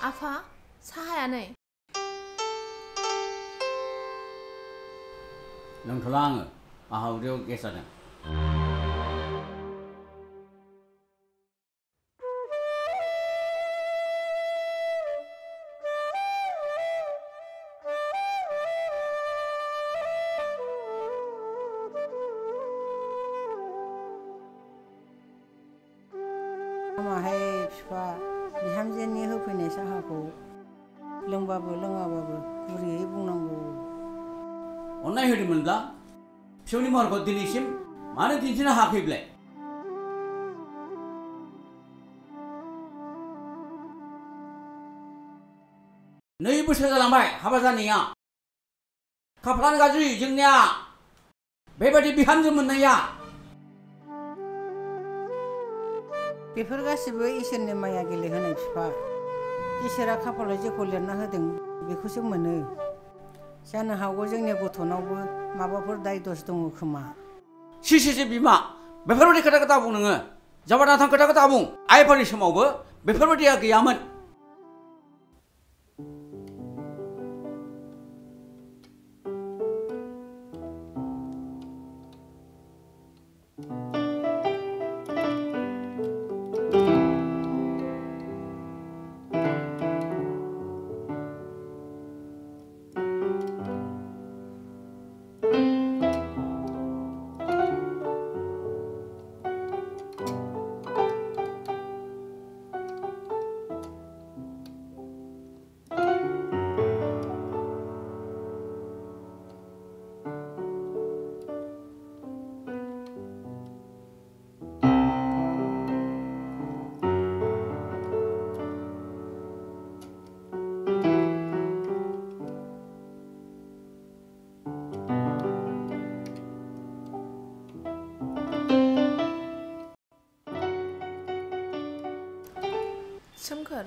आफा साहाया नै लोंथ'ला आङो आंहा उदैयाव गेस जादों माहाय बिफा बिहामजोनि होफैनाय साहाखौ लोंबाबो लोङाबाबो गुरैयै बुंनांगौ अननाय होदोंमोनब्ला फिसौनि महरखौ दिनैसिम मानो दिन्थिनो हायाखैब्लाय नै बोसोर जालांबाय हाबा जानाया खाफालानो गाज्रि जोंनिया बेबायदि बिहामजो मोननाया बेफोर गासिबो इसोरनि माया गेलेहोनाय बिफा इसोरा खाफालाव जेखौ लिरना होदों बेखौसो मोनो जानो हागौ जोंनि गथ'नावबो माबाफोर दाय दस दङ खोमा सिसि बिमा बेफोरबायदि खोथाखौ दा बुं नोङो जाबा नाथां खोथाखौ दा बुं आइ आफानि समावबो बेफोरबायदिया गैयामोन सोमखोर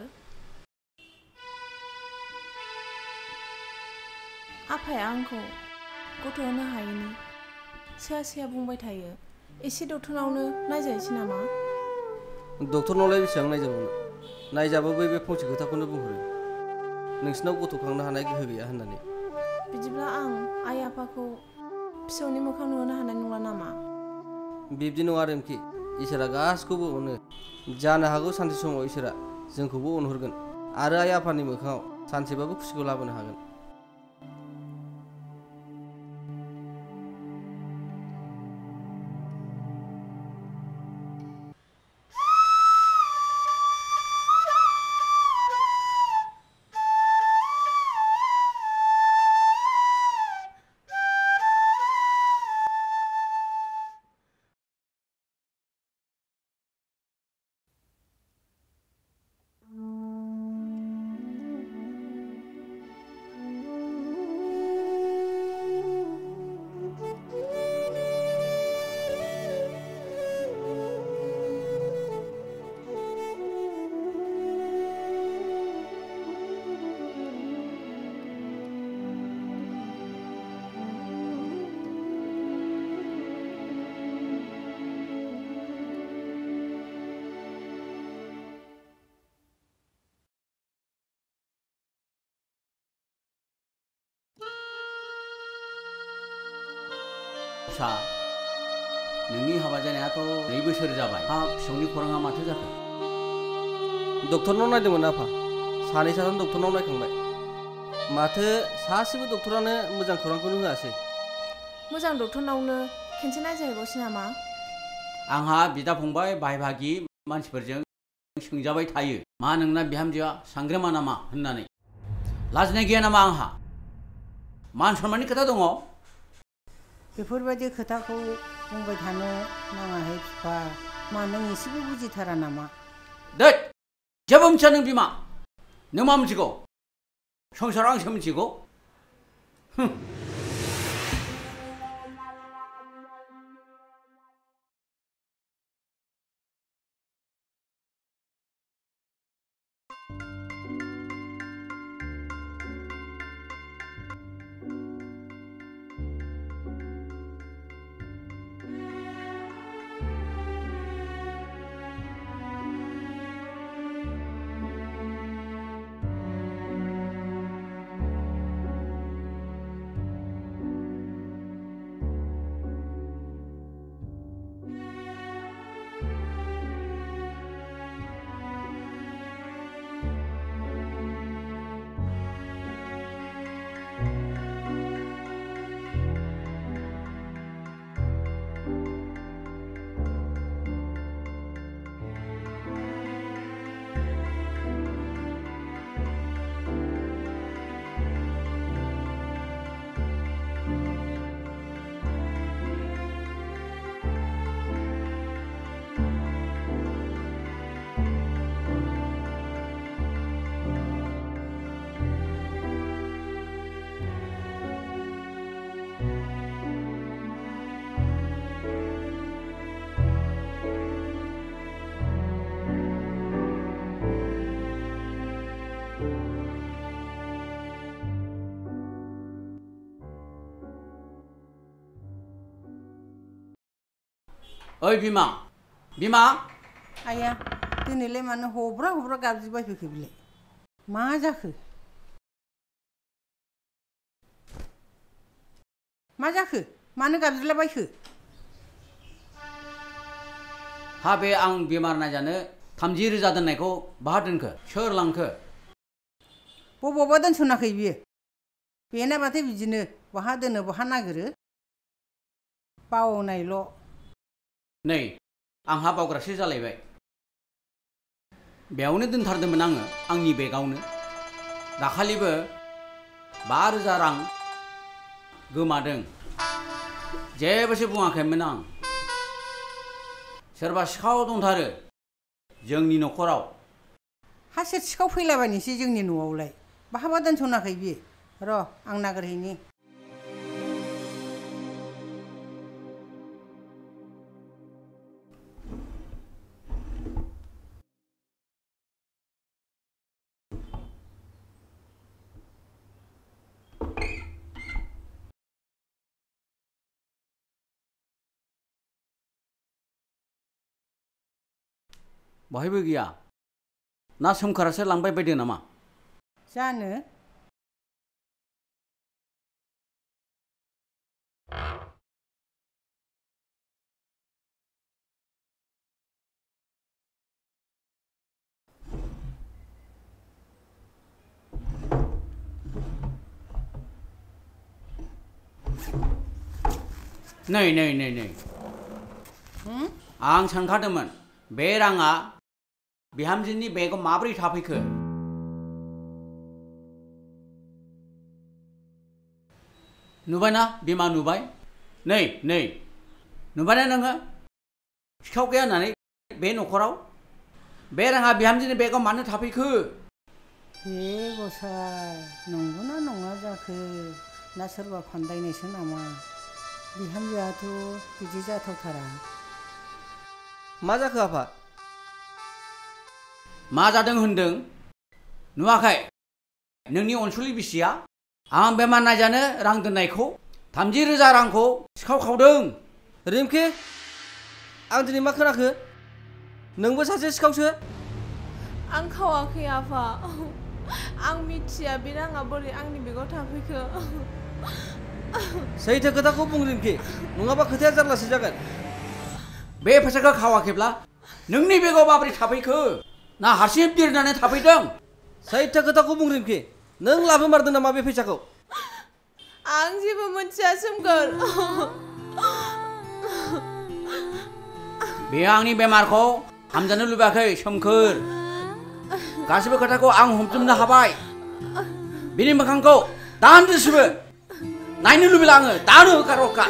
आफाया आंखौ गथ' होनो हायैनि सैया बुंबाय थायो एसे डक्टरनावनो नायजायोसै नामा डक्टरनावलाय बेसेबां नायजाबावनो नायजाबाबो बे फंसे खोथाखौनो बुंहरो नोंसिनाव गथ' खांनो हानाय गोहो गैया होननानै बिदिब्ला आं आइ आफाखौ फिसौनि मोखां नुहोनो हानाय नंला नामा बिब्दि नङा रेमखि इसोरा गासिखौबो अनो जानो हागौ सानसे समाव इसोरा जोंखौबो अनहरगोन आरो आइ आफानि मोखाङाव सानसेबाबो खुसिखौ लाबोनो हागोन फिसा नोंनि हाबा जानायाथ' 2 बोसोर जाबाय हा फिसौनि खौराङा माथो जाखो डक्टरनाव नायदोंमोन आफा सानै साथाम डक्टरनाव नायखांबाय माथो सासेबो डक्टरानो मोजां खौरांखौनो होआसै मोजां डक्टरनावनो खेनसे नायजाहैबावसै नामा आंहा बिदा फंबाय बाय बाहागि मानसिफोरजों सोंजाबाय थायो मा नोंना बिहामजोआ सांग्रेमा नामा होननानै लाजिनाय गैया नामा आंहा मान सनमाननि खोथा दङ बेफोरबायदि खोथाखौ बुंबाय थानो नाङाहाय बिफा मा नों एसेबो बुजिथारा नामा दैट जेबो मिथिया नों बिमा नों मा मिथिगौ संसाराव आंसो मिथिगौ ओइ बिमा बिमा आइया दिनैलाय मानो हब्रा हब्रा गाबज्रिबाय फैखो बिलाय मा जाखो मानो गाबज्रिलाबायखो हा बे आं बेमार नायजानो 30,000 दोननायखौ बहा दोनखो सोर लांखो बबावबा दोनसनाखै बियो बेना माथो बिदिनो बहा दोनो बहा नागिरो बावनायल' नै आंहा बावग्रासो जालायबाय बेयावनो दोनथारदोंमोन आङो आंनि बेगावनो दाखालिबो 5,000 रां गोमादों जेबोसो बुङाखैमोन आं सोरबा सिखाव दंथारो जोंनि न'खराव हा सोर सिखाव फैलाबायनोसै जोंनि न'आवलाय बहाबा दोनसनाखै बियो र' आं नागिरहैनि बहायबो गैया ना सोमखारासो लांबाय बायदों नामा जानो नै नै नै नै आं सानखादोंमोन बे राङा बिहामजोनि बेगाव माबोरै थाफैखो नुबायना बिमा नुबाय नै नै नुबायना नोङो सिखाव गैया होननानै बे न'खराव बे राङा बिहामजोनि बेगाव मानो थाफैखो हे गसाय नंगौना नङा जाखो ना सोरबा फान्दायनायसो नामा बिहामजोआथ' बिदि जाथावथारा मा जाखो आफा मा जादों होनदों नुवाखै नोंनि अनसुलि बिसिया आं बेमार नायजानो रां दोननायखौ 30,000 रांखौ सिखाव खावदों रिमखि आं दिनै मा खोनाखो नोंबो सासे सिखावसो आं खावाखै आफा आं मिथिया बे राङा बोरै आंनि बेगाव थाफैखो सैथो खोथाखौ बुं रिमखि नङाबा खोथाया जारलासो जागोन बे फैसाखौ खावाखैब्ला नोंनि बेगाव माबोरै थाफैखो ना हारसिं बिरनानै थाफैदों सैथो खोथाखौ बुं रिमखि नों लाबोमारदों नामा बे फैसाखौ आं जेबो मिथिया सोमखोर बे आंनि बेमारखौ हामजानो लुबैयाखै सोमखोर गासिबो खोथाखौ आं हमजोबनो हाबाय बिनि मोखांखौ दानदोसोबो नायनो लुबैला आङो दानो होखार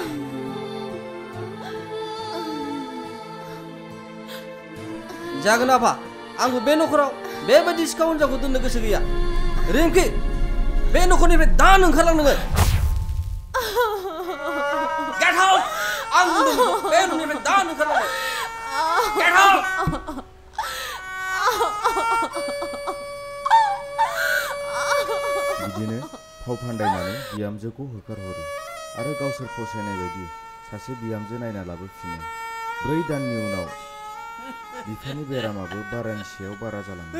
जागोन आफा आंबो बे न'खराव बेबायदि सिखाव हिनजावखौ दोननो गोसो गैया रिमखि बे न'खरनिफ्राय दान ओंखारलां नोङो Get out! आं बुंदों बे न'निफ्राय दान ओंखारलां Get out! बिदिनो फाव फान्दायनानै बिहामजोखौ होखारहरो आरो गावसोर फसायनाय बायदि सासे बिहामजो नायना लाबोफिनो 4 दाननि उनाव बिफानि बेरामाबो बारानि सायाव बारा जालाङो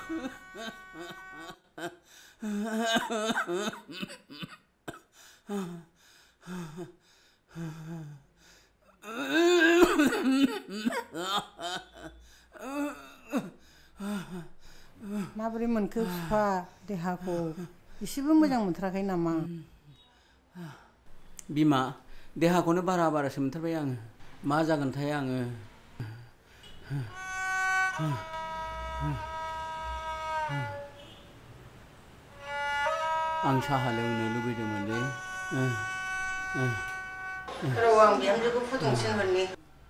माबोरै मोनखो बिफा देहाखौ एसेबो मोजां मोनथाराखै नामा बिमा देहाखौनो बारासो मोनथारबाय आङो मा जागोनथाय आङो आं साहा लोंनो लुबैदोंमोनलै र' आं बिहामजोखौ फुदुंसिन हरनि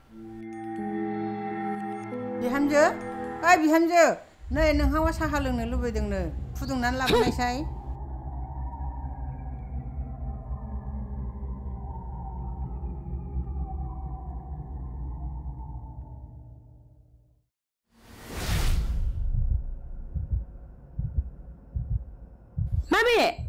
बिहामजो ओइ बिहामजो नै नोंहावा साहा लोंनो लुबैदोंनो फुदुंनानै लाबोनायसाय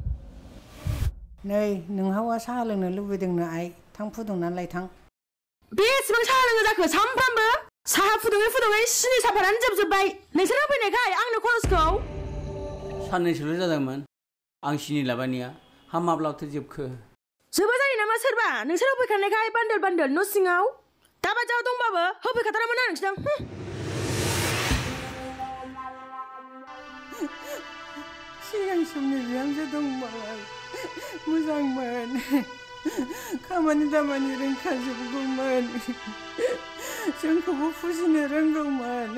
नै नोंहावा साहा लोंनो लुबैदोंनो आइ थां फुदुंनानै लाय थां बेसेबां साहा लोङो जाखो सामफ्रामबो साहा फुदुङै सिनि साफातानो जोबजोब्बाय नोंसोर होफैनायखाय आंनो खरसखौ साननैसोल' जादोंमोन आं सिनि लाबानिया हा माब्लाथो जोबखो जोबा जायो नामा सोरबा नोंसोर होफैखानायखाय बान्दोल न' सिङाव दाबादियाव दंबाबो होफैखाथारामोन आं नोंसोर सिगां समनि बिहामजो दंबालाय मोजांमोन खामानि दामानि रोंखाजोबगौमोन जोंखौबो फुजिनो रोंगौमोन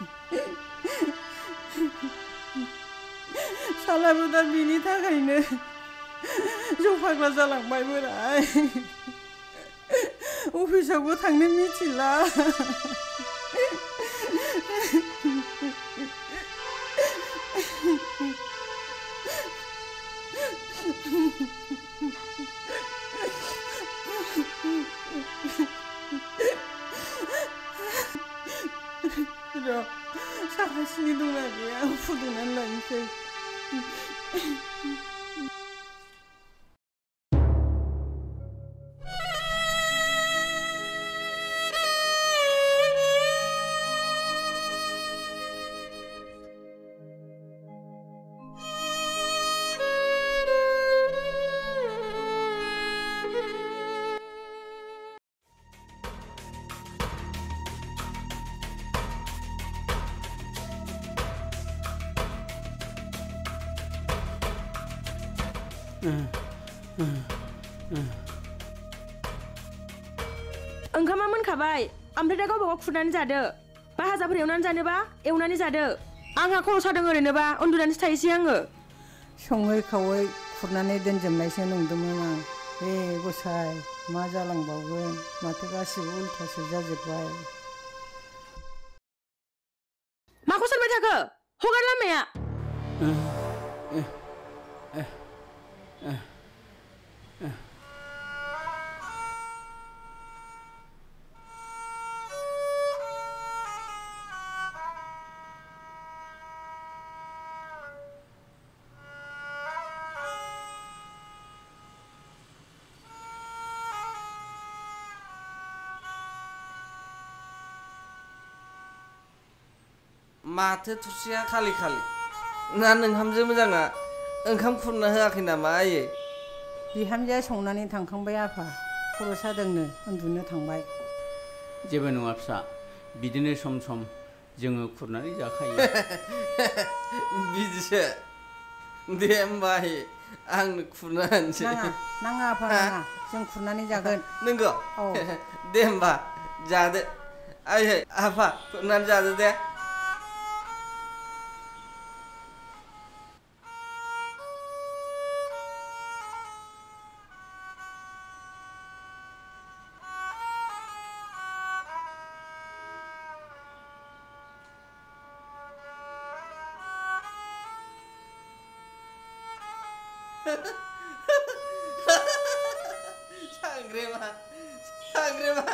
सालाबो दा बिनि थाखायनो जौ फाग्ला जालांबाय बोराय अफिसावबो थांनो मिथिला र' साहा सिनि दंना गैया फुदुंनानै लायनोसै ओंखामा मोनखाबाय ओमफ्राय दा गावबा गाव खुरनानै जादो भाजाफोर एवनानै जानोबा एवनानै जादो आंहा खर' सादों ओरैनोबा उन्दुनानैसो थायोसै आङो सङै खावै खुरनानै दोनजोबनायसो नंदोंमोन आं गसाय मा जालांबावगोन माथो गासिबो उल्थासो जाजोब्बाय माखौ सानबाय थाखो हगार लामाया माथो थुरसिया खालि ना नोंहामजो मोजाङा ओंखाम खुरना होआखै नामा आयै बिहामजोआ संनानै थांखांबाय आफा खर' सादोंनो उन्दुनो थांबाय जेबो नङा फिसा बिदिनो सम सम जोङो खुरनानै जाखायो बिदिसो दे होमबा आयै आंनो खुरना होनोसै नाङा आफा नाङा जों खुरनानै जागोन नंगौ दे होमबा जादो आयै आफा खुरनानै जादो दे सांग्रेमा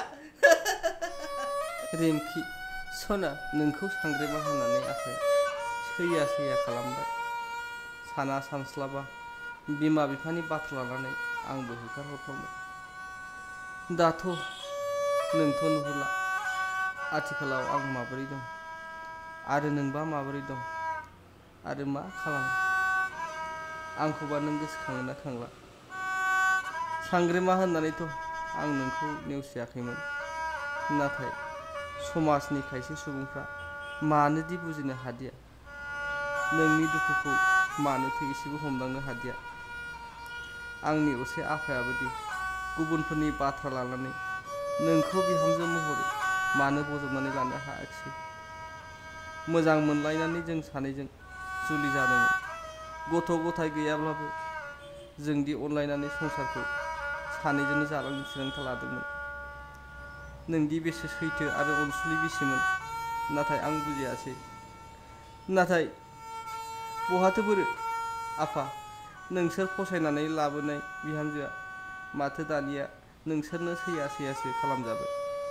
रिमखि सना नोंखौ सांग्रेमा होननानै आखाया सैया खालामबाय साना सानस्लाबा बिमा बिफानि बाथ्रा लानानै आंबो होखारहरफ्लांबाय दाथ' नोंथ' नुहुरला आथिखालाव आं माबोरै दं आरो नोंबा माबोरै दं आरो मा खालामो आंखौबा नों गोसोखाङो ना खांला सांग्रेमा होननानैथ' आं नोंखौ नेवसियाखैमोन नाथाय समाजनि खायसे सुबुंफ्रा मानोदि बुजिनो हादिया नोंनि दुखुखौ मानोथो एसेबो हमदांनो हादिया आंनि असे आफायाबोदि गुबुनफोरनि बाथ्रा लानानै नोंखौ बिहामजो महरै मानो बजबनानै लानो हायाखिसै मोजां मोनलायनानै जों सानैजों जुलि जादोंमोन गथ' गथाय गैयाब्लाबो जोंदि अनलायनानै संसारखौ सानैजोंनो जालांनो थिरांथा लादोंमोन नोंदि बेसे सैथो आरो अनसुलि बिसिमोन नाथाय आं बुजियासै नाथाय बहाथो बोरो आफा नोंसोर फसायनानै लाबोनाय बिहामजोआ माथो दानिया नोंसोरनो सैयासो खालामजाबाय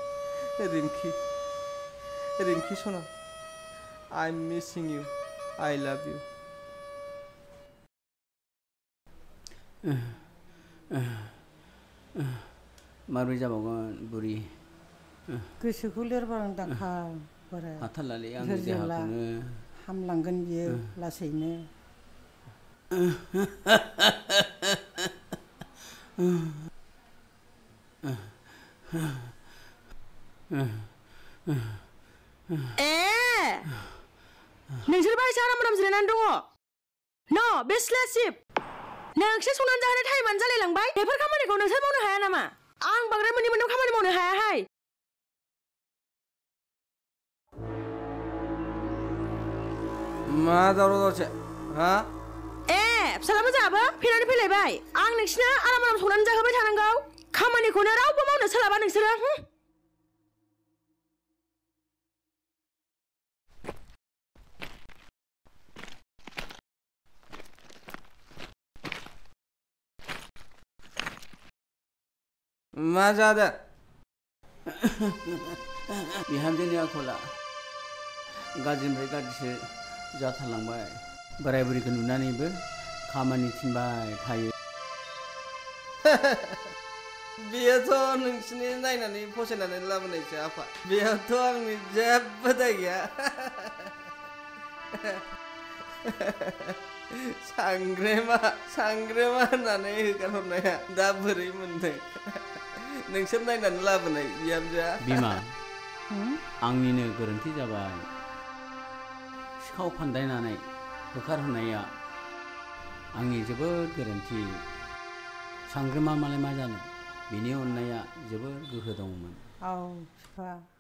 रिमखि सना आइ एम मिसिं इउ आइ लाभ इउ माबोरै जाबावगोन बुरि गोसोखौ लोरबां दाखा बोराय हाथारलालै आंनि धोर्योला देहाखौनो हामलांगोन बियो लासैनो नोंसोर बायसा आराम आराम जिरायनानै दङ न' बे सिलासिप नोंसोर संनानै जाहोनो टाइमानो जालायलांबाय बेफोर खामानिखौ नोंसोर मावनो हाया नामा आं बांद्राय मोननै मोनथाम खामानि मावनो हायाहाय मा दावराव दावसि हा फिसालाबो जोंहाबो फैनानै फैलायबाय आं नोंसिनो आराम आराम संनानै जाहोबाय थानांगौ खामानिखौनो रावबो मावनो सोलाबा नोंसोरो मा जादों बिहामजोनि आखला गाज्रिनिफ्राय गाज्रिसो जाथारलांबाय बोराय बुरैखौ नुनानैबो खामानि थिनबाय थायो बेयोथ' नोंसिनि नायनानै फसायनानै लाबोनायसो आफा बेयावथ' आंनि जेबो दाय गैया सांग्रेमा होननानै होगारहरनाया दा बोरै मोनदों नोंसोर नायनानै लाबोनाय बिहामजोआ बिमा आंनिनो गोरोन्थि जाबाय सिखाव फान्दायनानै होखारहरनाया आंनि जोबोद गोरोन्थि सांग्रेमा मालाय मा जानो बिनि अननाया जोबोद गोहो दंमोन औ बिफा